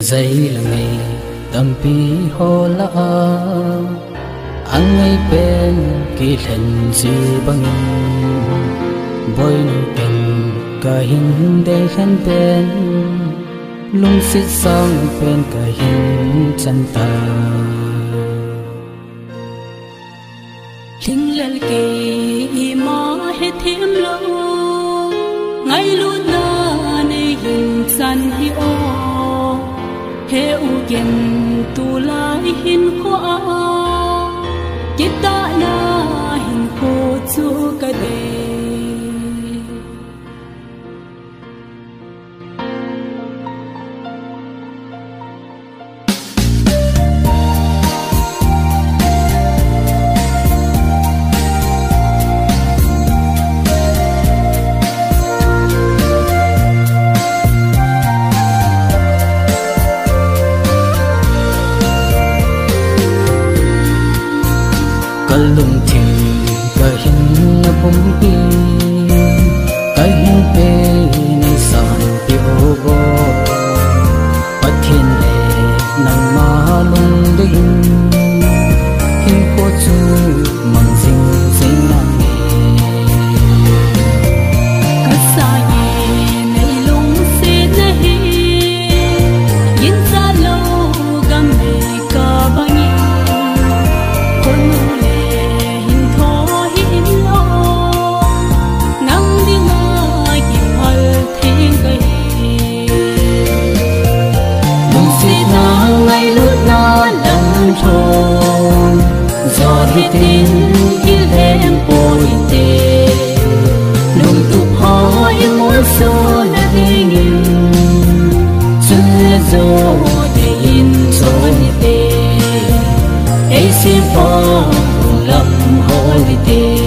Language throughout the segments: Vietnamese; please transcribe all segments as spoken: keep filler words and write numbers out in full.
dây là ngày tâm pi hồ la anh ấy bên kỳ lần gì bằng bôi nụ tình cả hình để khen bên lung xít sang bên cả hình chân ta linh lal kỳ mà hết thêm lâu ngay lúc na này hình chân hi ô he u gen tu lai hin khoa kita na hin ko chu ka de lung thiên cả hình na bom pi cả hình pe ni san tiêu go bắt thiên lệ nang ma lung đinh hình cô chu mang dinh dinh nang cả sa ye nei lung se na hi yin sa lo gam me ka bani kon tin yêu em bồi tê nung tục hỏi mỗi số là đi nghìn chưa rồi để in rồi tê ấy xin phò lắm hỏi tê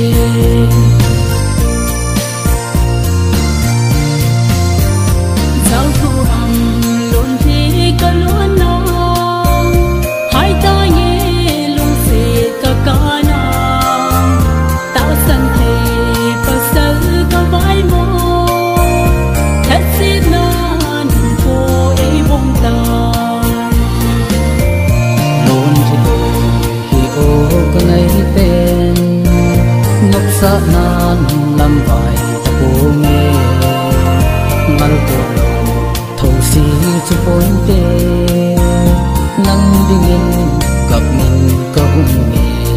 giao thu hằng luôn thế có luôn nó hai ta nhé luôn sẽ cả nàng tạo sân thề và sơ có vai mô thật xin nan cô ấy bông tàn luôn chỉ khi ô con ấy tên ngọc sát nan làm vài ta cô nghe ngal cô lô thâu xí cho bốn tê nắng đi nghìn gặp mình câu nghe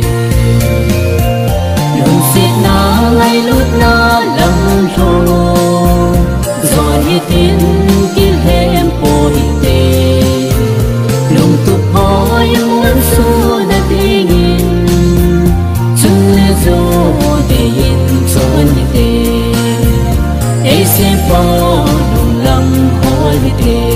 luôn xịt na ngay lúc na lắm rồi rồi tin kia em bồi tê lung tục hỏi muốn xua đã đi nghìn chân lê rồi để yên rồi tê ấy sẽ bỏ đúng lắm hỏi tê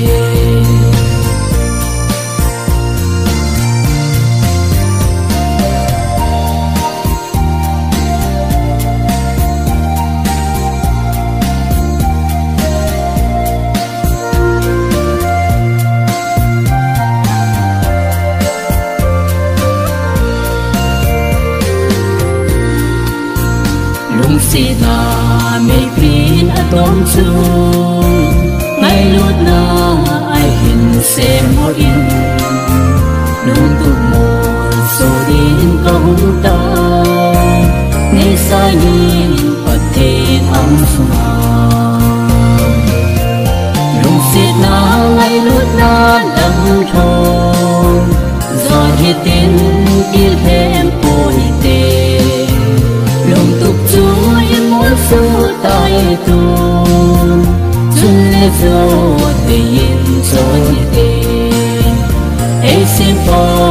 lung xì na mây pin ở tôm chuông ngay lúc na ai hình xem hoa in lung tụ một số đến câu ta nghe sai nhìn ở thiên âm sumang lung xì na ngay lúc na lắm thôi rồi hiện tin kia thêm bồi tê lung tục chúa muốn số tay tu chân lê rồi để yên rồi tê ấy xin phò